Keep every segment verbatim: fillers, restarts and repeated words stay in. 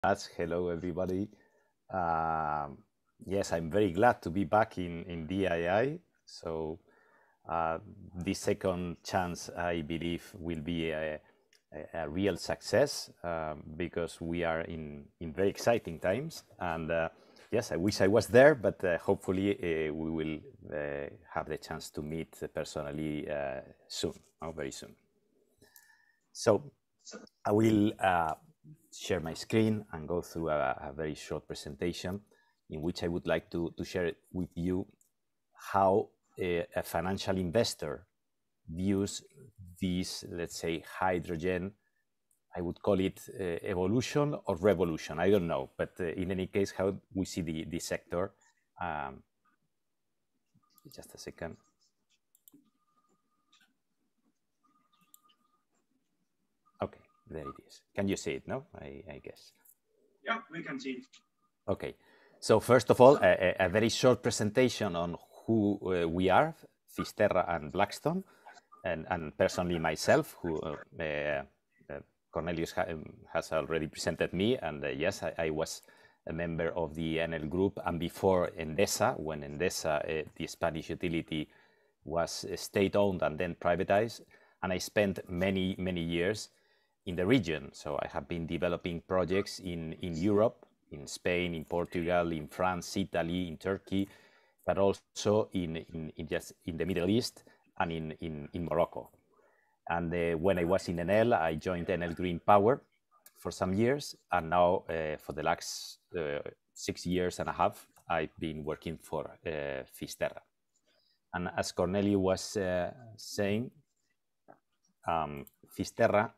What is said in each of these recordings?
much. Hello, everybody. Um, yes, I'm very glad to be back in, in D I I. So uh, this second chance, I believe, will be a, a, a real success um, because we are in, in very exciting times. And uh, yes, I wish I was there, but uh, hopefully uh, we will uh, have the chance to meet personally uh, soon, oh, very soon. So I will uh, share my screen and go through a, a very short presentation in which I would like to, to share with you how a, a financial investor views this, let's say, hydrogen. I would call it uh, evolution or revolution. I don't know, but uh, in any case, how we see the, the sector. Um, just a second. Okay, there it is. Can you see it? No, I, I guess. Yeah, we can see it. Okay. So first of all, a, a very short presentation on who uh, we are, Fisterra and BLACKSTONE, and, and personally myself, who uh, uh, Cornelius ha has already presented me, and uh, yes, I, I was a member of the N L group, and before Endesa, when Endesa, uh, the Spanish utility, was state-owned and then privatized, and I spent many, many years in the region. So I have been developing projects in, in Europe, in Spain, in Portugal, in France, Italy, in Turkey, but also in, in, in, just in the Middle East and in, in, in Morocco. And uh, when I was in N L, I joined N L Green Power for some years. And now uh, for the last uh, six years and a half, I've been working for uh, Fisterra. And as Cornelio was uh, saying, um, Fisterra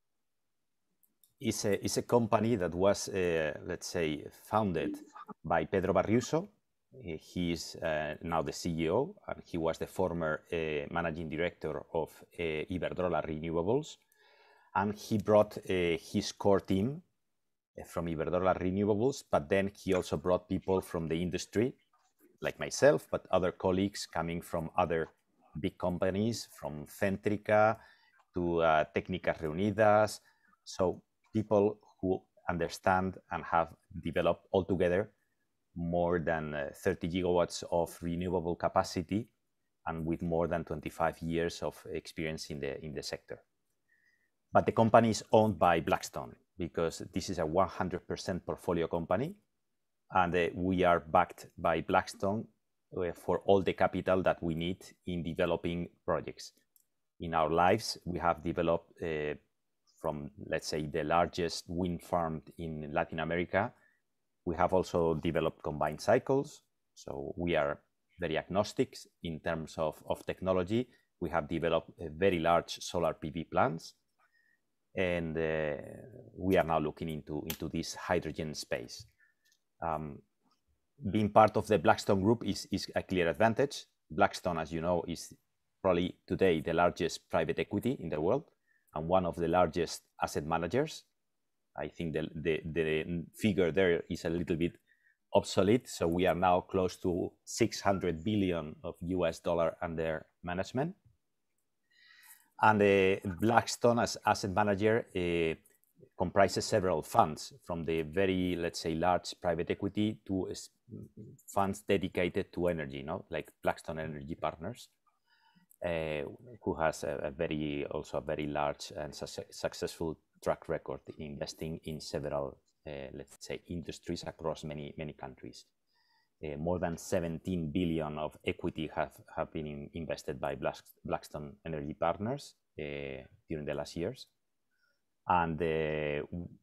is a, is a company that was, uh, let's say, founded by Pedro Barriuso. He is uh, now the C E O, and he was the former uh, managing director of uh, Iberdrola Renewables. And he brought uh, his core team from Iberdrola Renewables, but then he also brought people from the industry, like myself, but other colleagues coming from other big companies, from Centrica to uh, Técnicas Reunidas. So people who understand and have developed altogether more than uh, thirty gigawatts of renewable capacity and with more than twenty-five years of experience in the, in the sector. But the company is owned by BLACKSTONE because this is a one hundred percent portfolio company, and uh, we are backed by BLACKSTONE uh, for all the capital that we need in developing projects. In our lives, we have developed uh, from, let's say, the largest wind farm in Latin America. We have also developed combined cycles. So we are very agnostic in terms of, of technology. We have developed a very large solar P V plants. And uh, we are now looking into, into this hydrogen space. Um, being part of the BLACKSTONE group is, is a clear advantage. BLACKSTONE, as you know, is probably today the largest private equity in the world and one of the largest asset managers. I think the, the, the figure there is a little bit obsolete. So we are now close to six hundred billion of U S dollar under management. And uh, BLACKSTONE as asset manager uh, comprises several funds, from the very, let's say, large private equity to funds dedicated to energy, no? Like BLACKSTONE Energy Partners, uh, who has a, a very, also a very large and su successful track record investing in several, uh, let's say, industries across many, many countries. Uh, more than seventeen billion of equity have, have been in, invested by Black, BLACKSTONE Energy Partners uh, during the last years. And uh,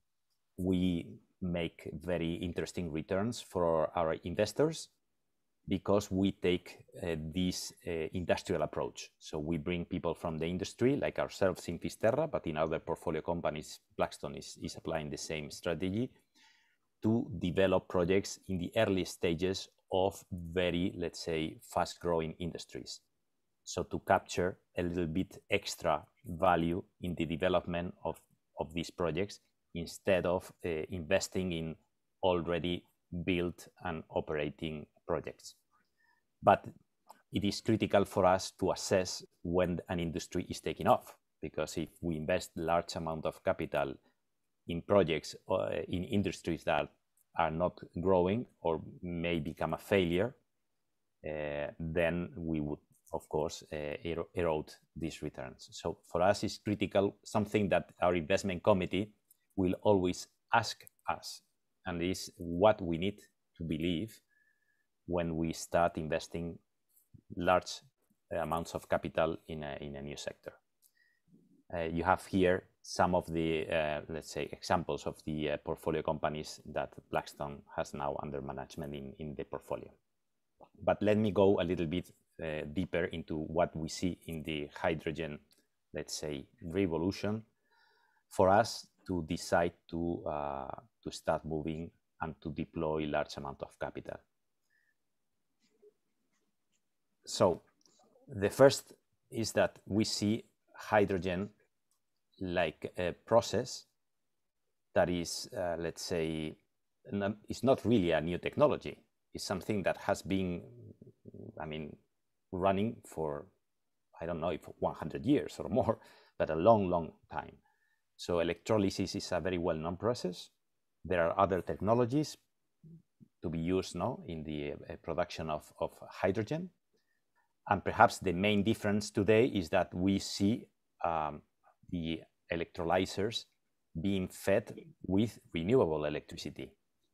we make very interesting returns for our investors because we take uh, this uh, industrial approach. So we bring people from the industry, like ourselves in Fisterra, but in other portfolio companies, BLACKSTONE is, is applying the same strategy to develop projects in the early stages of very, let's say, fast-growing industries. So to capture a little bit extra value in the development of, of these projects instead of uh, investing in already built and operating projects. But it is critical for us to assess when an industry is taking off, because if we invest large amount of capital in projects uh, in industries that are not growing or may become a failure, uh, then we would, of course, uh, erode these returns. So for us, it's critical, something that our investment committee will always ask us, and is what we need to believe when we start investing large amounts of capital in a, in a new sector. Uh, you have here some of the, uh, let's say, examples of the uh, portfolio companies that Blackstone has now under management in, in the portfolio. But let me go a little bit uh, deeper into what we see in the hydrogen, let's say, revolution for us to decide to, uh, to start moving and to deploy large amount of capital. So the first is that we see hydrogen like a process that is, uh, let's say, not, it's not really a new technology. It's something that has been, I mean, running for, I don't know, if one hundred years or more, but a long, long time. So electrolysis is a very well-known process. There are other technologies to be used now in the uh, production of, of hydrogen. And perhaps the main difference today is that we see um, the electrolyzers being fed with renewable electricity.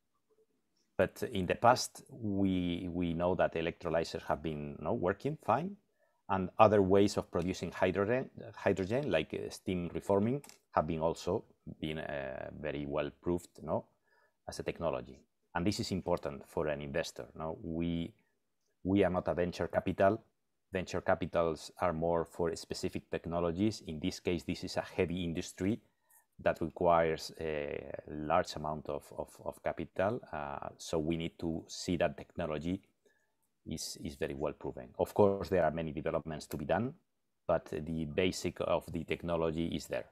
But in the past, we, we know that electrolyzers have been you know, working fine, and other ways of producing hydrogen, hydrogen like uh, steam reforming, have been also been uh, very well proved you know, as a technology. And this is important for an investor. You know? we, we are not a venture capital. Venture capitals are more for specific technologies. In this case, this is a heavy industry that requires a large amount of, of, of capital. Uh, so we need to see that technology is, is very well proven. Of course, there are many developments to be done, but the basic of the technology is there.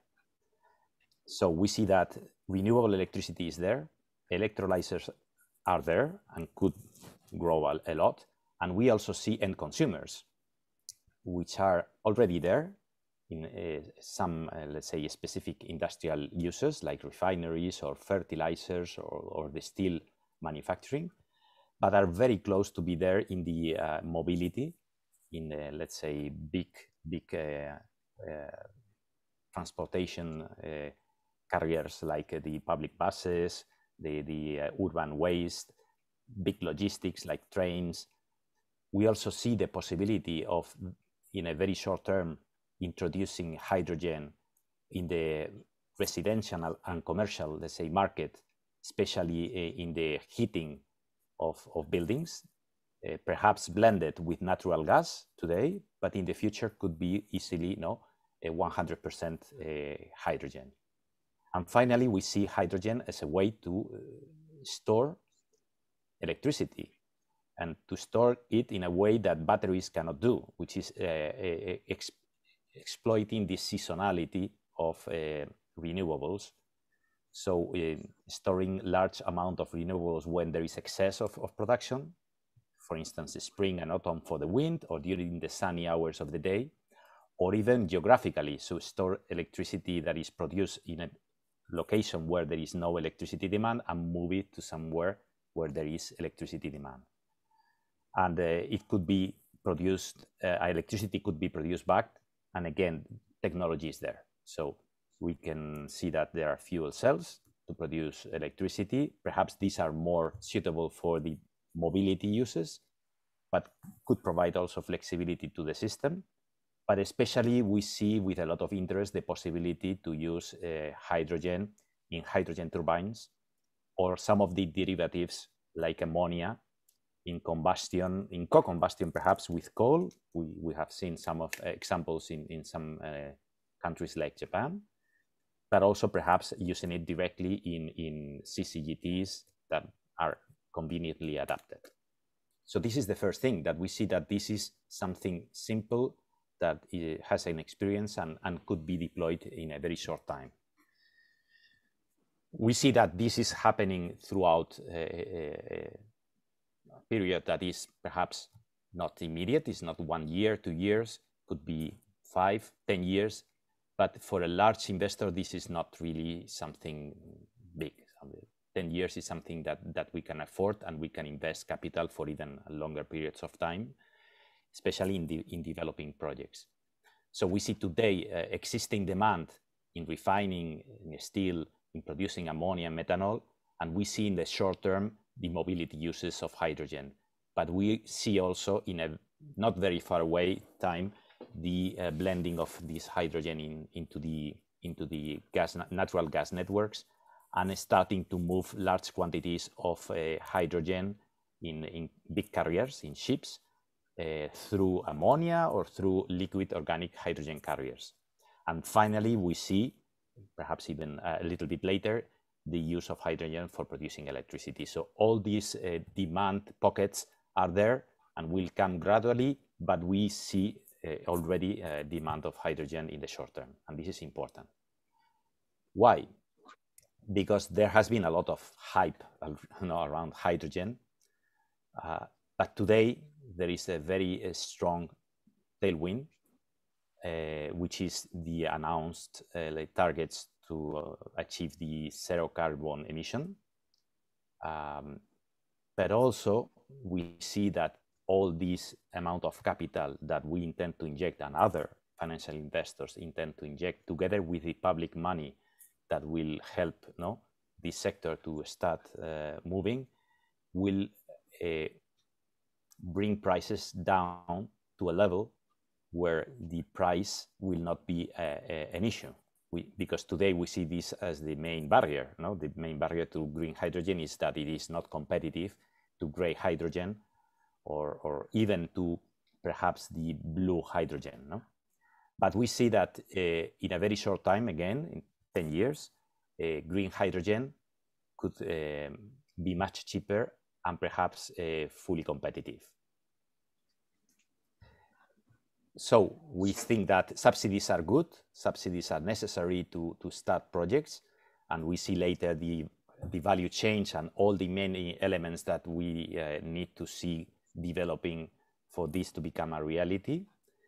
So we see that renewable electricity is there, electrolyzers are there and could grow a, a lot. And we also see end consumers, which are already there in uh, some, uh, let's say, specific industrial uses like refineries or fertilizers or, or the steel manufacturing, but are very close to be there in the uh, mobility, in, uh, let's say, big, big uh, uh, transportation uh, carriers like uh, the public buses, the, the uh, urban waste, big logistics like trains. We also see the possibility of, in a very short term, introducing hydrogen in the residential and commercial, let's say, market, especially in the heating of, of buildings, uh, perhaps blended with natural gas today, but in the future could be easily you know, a one hundred percent uh, hydrogen. And finally, we see hydrogen as a way to uh, store electricity, and to store it in a way that batteries cannot do, which is uh, uh, ex exploiting the seasonality of uh, renewables. So uh, storing large amount of renewables when there is excess of, of production, for instance, spring and autumn for the wind, or during the sunny hours of the day, or even geographically, so store electricity that is produced in a location where there is no electricity demand and move it to somewhere where there is electricity demand. And uh, it could be produced, uh, electricity could be produced back, and again, technology is there. So we can see that there are fuel cells to produce electricity. Perhaps these are more suitable for the mobility uses, but could provide also flexibility to the system. But especially we see with a lot of interest the possibility to use uh, hydrogen in hydrogen turbines, or some of the derivatives like ammonia in combustion, in co-combustion perhaps with coal. We, we have seen some of uh, examples in, in some uh, countries like Japan, but also perhaps using it directly in, in C C G Ts that are conveniently adapted. So this is the first thing, that we see that this is something simple that has an experience and, and could be deployed in a very short time. We see that this is happening throughout a, a period that is perhaps not immediate. It's not one year, two years, could be five, ten years, but for a large investor, this is not really something big. ten years is something that, that we can afford, and we can invest capital for even longer periods of time, especially in, the, in developing projects. So we see today uh, existing demand in refining in steel, in producing ammonia and methanol, and we see in the short term the mobility uses of hydrogen. But we see also in a not very far away time the uh, blending of this hydrogen in, into the into the gas natural gas networks, and starting to move large quantities of uh, hydrogen in, in big carriers, in ships, uh, through ammonia or through liquid organic hydrogen carriers. And finally, we see, perhaps even a little bit later, the use of hydrogen for producing electricity. So all these uh, demand pockets are there and will come gradually, but we see uh, already uh, demand of hydrogen in the short term, and this is important. Why? Because there has been a lot of hype, you know, around hydrogen, uh, but today there is a very uh, strong tailwind, uh, which is the announced uh, like targets to uh, achieve the zero carbon emission. Um, but also we see that all this amount of capital that we intend to inject and other financial investors intend to inject, together with the public money that will help you know, this sector to start uh, moving, will uh, bring prices down to a level where the price will not be a, a, an issue. We, because today we see this as the main barrier. No? The main barrier to green hydrogen is that it is not competitive to gray hydrogen, or, or even to perhaps the blue hydrogen. No? But we see that uh, in a very short time, again, in ten years, uh, green hydrogen could uh, be much cheaper and perhaps uh, fully competitive. So we think that subsidies are good, subsidies are necessary to, to start projects, and we see later the, the value chain and all the many elements that we uh, need to see developing for this to become a reality.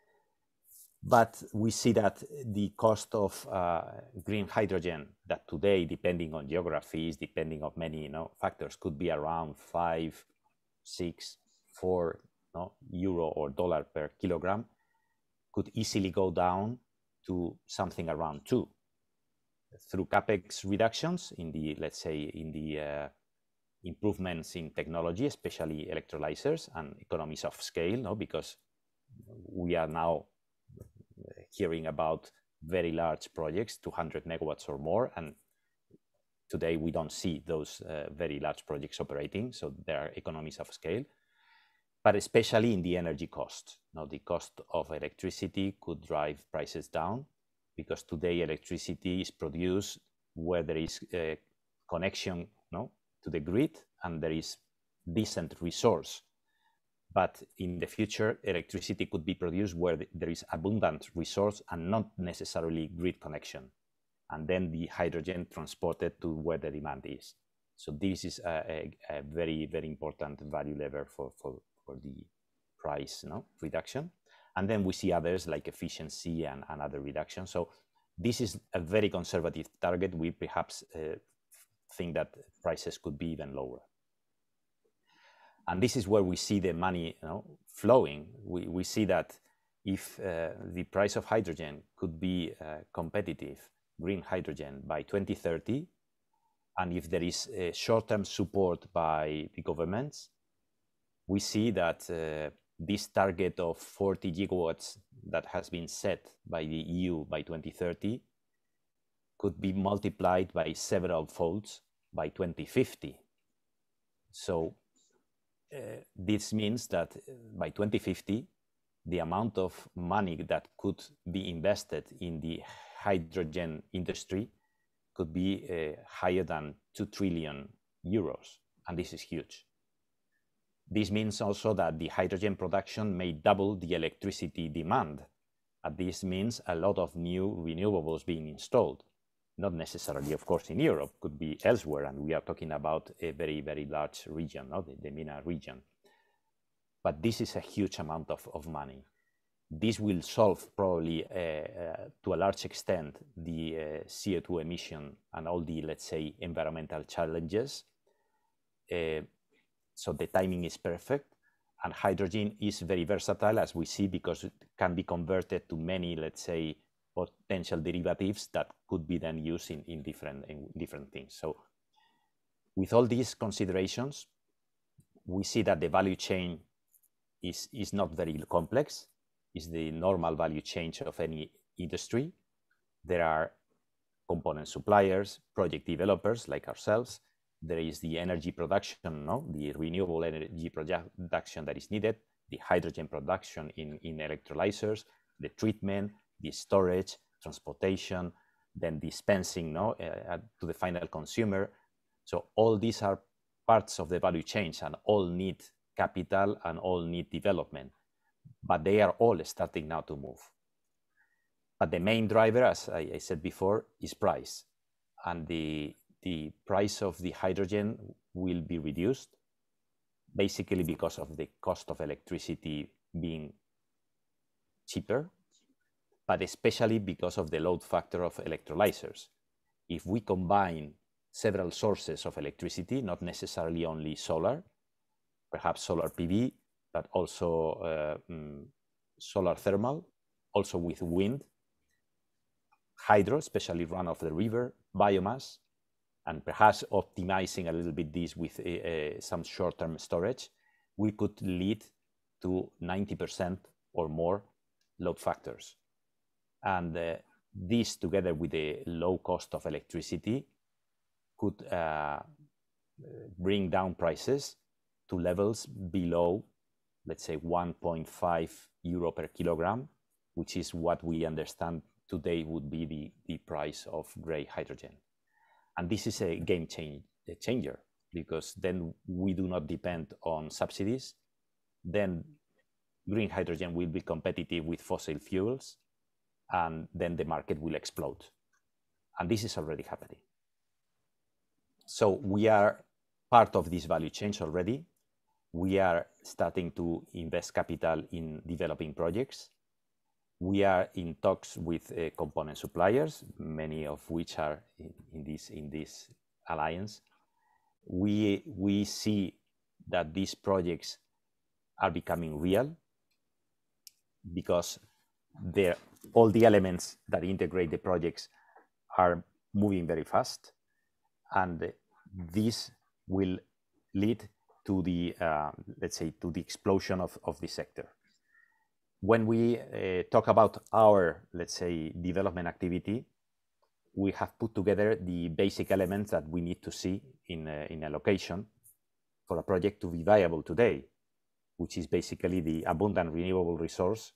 But we see that the cost of uh, green hydrogen, that today, depending on geographies, depending on many you know, factors, could be around five, six, four no, euro or dollar per kilogram, could easily go down to something around two through capex reductions in the, let's say, in the uh, improvements in technology, especially electrolyzers and economies of scale, no? Because we are now hearing about very large projects, two hundred megawatts or more, and today we don't see those uh, very large projects operating, so there are economies of scale. But especially in the energy cost. Now, the cost of electricity could drive prices down, because today electricity is produced where there is a connection no, to the grid and there is decent resource. But in the future, electricity could be produced where there is abundant resource and not necessarily grid connection. And then the hydrogen transported to where the demand is. So this is a, a, a very, very important value lever for, for for the price no, reduction. And then we see others like efficiency and, and other reductions. So this is a very conservative target. We perhaps uh, think that prices could be even lower. And this is where we see the money you know, flowing. We, we see that if uh, the price of hydrogen could be uh, competitive, green hydrogen, by twenty thirty, and if there is a short-term support by the governments, we see that uh, this target of forty gigawatts that has been set by the E U by twenty thirty could be multiplied by several folds by twenty fifty. So uh, this means that by twenty fifty, the amount of money that could be invested in the hydrogen industry could be uh, higher than two trillion euros, and this is huge. This means also that the hydrogen production may double the electricity demand. And this means a lot of new renewables being installed. Not necessarily, of course, in Europe, could be elsewhere. And we are talking about a very, very large region, no? the, the MENA region. But this is a huge amount of, of money. This will solve probably uh, uh, to a large extent the uh, C O two emission and all the, let's say, environmental challenges. Uh, so the timing is perfect, and hydrogen is very versatile, as we see, because it can be converted to many, let's say, potential derivatives that could be then used in, in, different, in different things. So with all these considerations, we see that the value chain is, is not very complex. It's the normal value chain of any industry. There are component suppliers, project developers like ourselves. There is the energy production, no? the renewable energy production that is needed, the hydrogen production in, in electrolyzers, the treatment, the storage, transportation, then dispensing no? uh, to the final consumer. So all these are parts of the value chain and all need capital and all need development, but they are all starting now to move. But the main driver, as I, I said before, is price. And the, the price of the hydrogen will be reduced, basically because of the cost of electricity being cheaper, but especially because of the load factor of electrolyzers. If we combine several sources of electricity, not necessarily only solar, perhaps solar P V, but also uh, um, solar thermal, also with wind, hydro, especially run of the river, biomass, and perhaps optimizing a little bit this with uh, uh, some short-term storage, we could lead to ninety percent or more load factors. And uh, this, together with the low cost of electricity, could uh, bring down prices to levels below, let's say, one point five euro per kilogram, which is what we understand today would be the, the price of gray hydrogen. And this is a game change, a changer, because then we do not depend on subsidies. Then green hydrogen will be competitive with fossil fuels, and then the market will explode. And this is already happening. So we are part of this value chain already. We are starting to invest capital in developing projects. We are in talks with uh, component suppliers, many of which are in, in, this, in this alliance. We, we see that these projects are becoming real because all the elements that integrate the projects are moving very fast. And this will lead to the, uh, let's say, to the explosion of, of the sector. When we uh, talk about our, let's say, development activity, we have put together the basic elements that we need to see in a, in a location for a project to be viable today, which is basically the abundant renewable resource.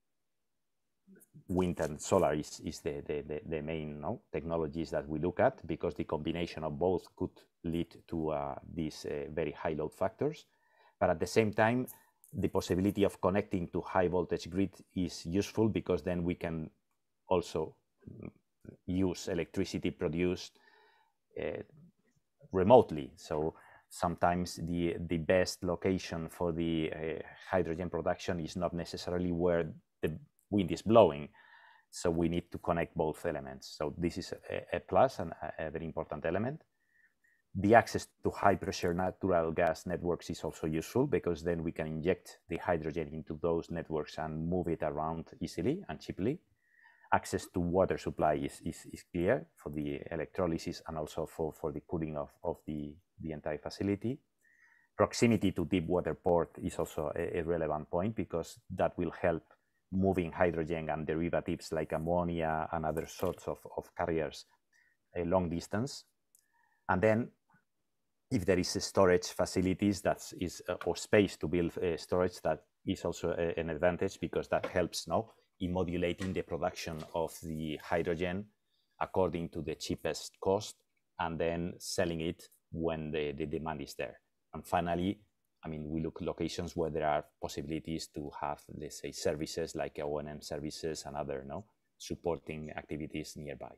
Wind and solar is, is the, the, the, the main no, technologies that we look at, because the combination of both could lead to uh, these uh, very high load factors. But at the same time, the possibility of connecting to high voltage grid is useful, because then we can also use electricity produced uh, remotely. So sometimes the, the best location for the uh, hydrogen production is not necessarily where the wind is blowing. So we need to connect both elements. So this is a, a plus and a, a very important element. The access to high pressure natural gas networks is also useful, because then we can inject the hydrogen into those networks and move it around easily and cheaply. Access to water supply is, is, is clear for the electrolysis and also for, for the cooling of, of the, the entire facility. Proximity to deep water port is also a, a relevant point, because that will help moving hydrogen and derivatives like ammonia and other sorts of, of carriers a long distance. And then if there is a storage facilities that is uh, or space to build uh, storage, that is also a, an advantage, because that helps now in modulating the production of the hydrogen according to the cheapest cost, and then selling it when the, the demand is there. And finally, I mean, we look at locations where there are possibilities to have, let's say, services like O and M services and other no, supporting activities nearby.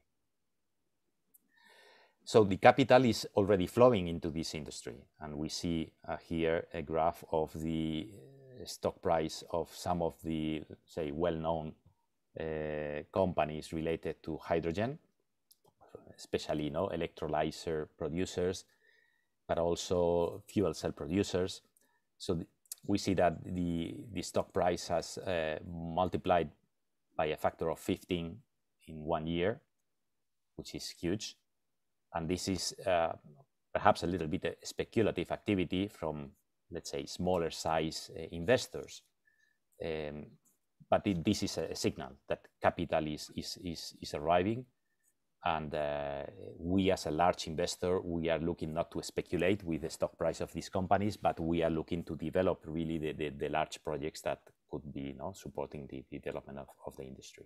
So the capital is already flowing into this industry. And we see uh, here a graph of the stock price of some of the, say, well-known uh, companies related to hydrogen, especially, you know, electrolyzer producers, but also fuel cell producers. So th we see that the, the stock price has uh, multiplied by a factor of fifteen in one year, which is huge. And this is uh, perhaps a little bit of speculative activity from, let's say, smaller size uh, investors. Um, but it, this is a signal that capital is, is, is, is arriving. And uh, we as a large investor, we are looking not to speculate with the stock price of these companies, but we are looking to develop really the, the, the large projects that could be, you know, supporting the, the development of, of the industry.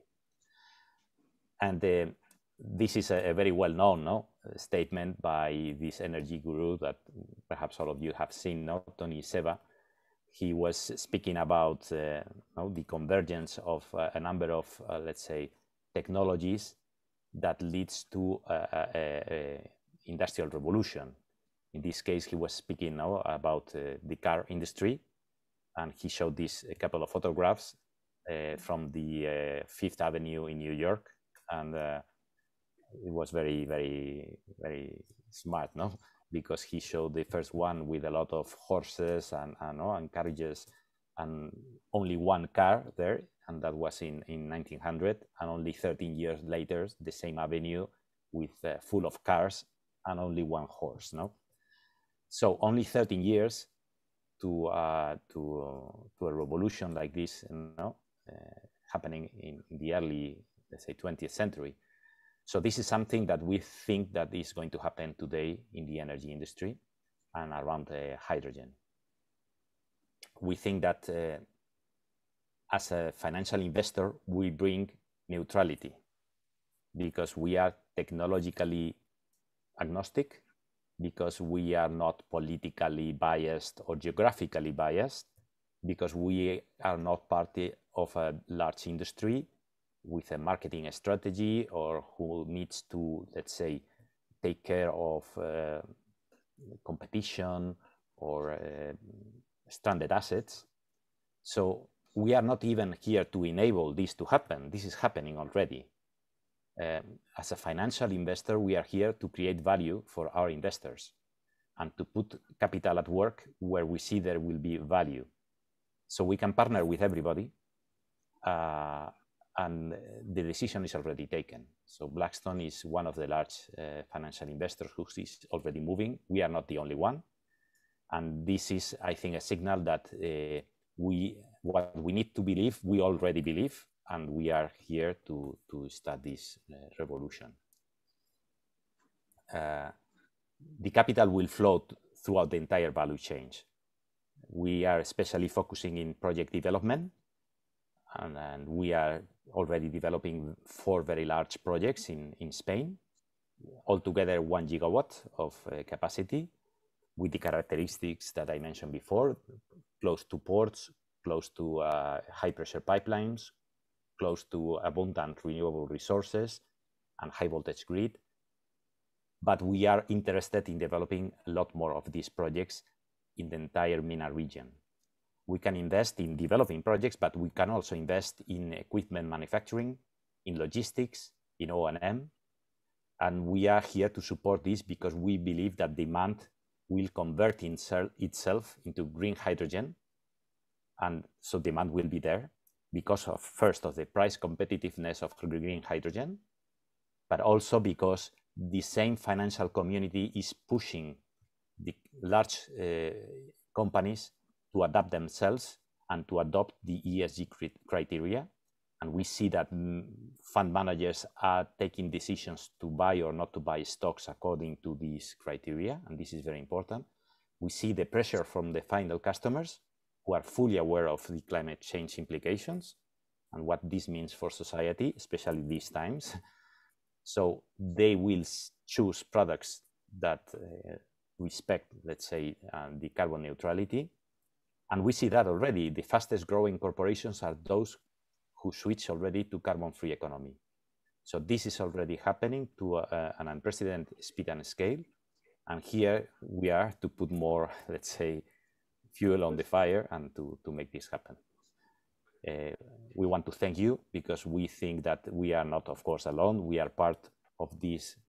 And uh, this is a, a very well-known no, statement by this energy guru that perhaps all of you have seen, no? Tony Seba. He was speaking about uh, no, the convergence of uh, a number of, uh, let's say, technologies that leads to a, a, a industrial revolution. In this case, he was speaking now about uh, the car industry, and he showed this a couple of photographs uh, from the uh, Fifth Avenue in New York, and uh, it was very, very, very smart, no? Because he showed the first one with a lot of horses and, and, no, and carriages, and only one car there, and that was in, in nineteen hundred, and only thirteen years later, the same avenue with uh, full of cars and only one horse, no? So only thirteen years to, uh, to, uh, to a revolution like this, you know, uh, happening in, in the early, let's say, twentieth century. So this is something that we think that is going to happen today in the energy industry and around uh, hydrogen. We think that uh, as a financial investor, we bring neutrality because we are technologically agnostic, because we are not politically biased or geographically biased, because we are not part of a large industry with a marketing strategy or who needs to, let's say, take care of uh, competition or uh, stranded assets. So we are not even here to enable this to happen. This is happening already. Um, as a financial investor, we are here to create value for our investors and to put capital at work where we see there will be value. So we can partner with everybody, uh, and the decision is already taken. So Blackstone is one of the large uh, financial investors who is already moving. We are not the only one. And this is, I think, a signal that uh, we, what we need to believe, we already believe, and we are here to, to start this uh, revolution. Uh, the capital will flow throughout the entire value chain. We are especially focusing in project development, and, and we are already developing four very large projects in, in Spain, altogether one gigawatt of uh, capacity, with the characteristics that I mentioned before, close to ports, close to uh, high-pressure pipelines, close to abundant renewable resources and high-voltage grid. But we are interested in developing a lot more of these projects in the entire MENA region. We can invest in developing projects, but we can also invest in equipment manufacturing, in logistics, in O and M. And we are here to support this because we believe that demand will convert itself into green hydrogen. And so demand will be there because of, first, of the price competitiveness of green hydrogen, but also because the same financial community is pushing the large uh, companies to adapt themselves and to adopt the E S G criteria. And we see that fund managers are taking decisions to buy or not to buy stocks according to these criteria, and this is very important. We see the pressure from the final customers who are fully aware of the climate change implications and what this means for society, especially these times. So they will choose products that uh, respect, let's say, uh, the carbon neutrality. And we see that already. The fastest growing corporations are those who switch already to carbon-free economy. So this is already happening to uh, an unprecedented speed and scale. And here we are to put more, let's say, fuel on the fire and to, to make this happen. Uh, we want to thank you because we think that we are not, of course, alone. We are part of this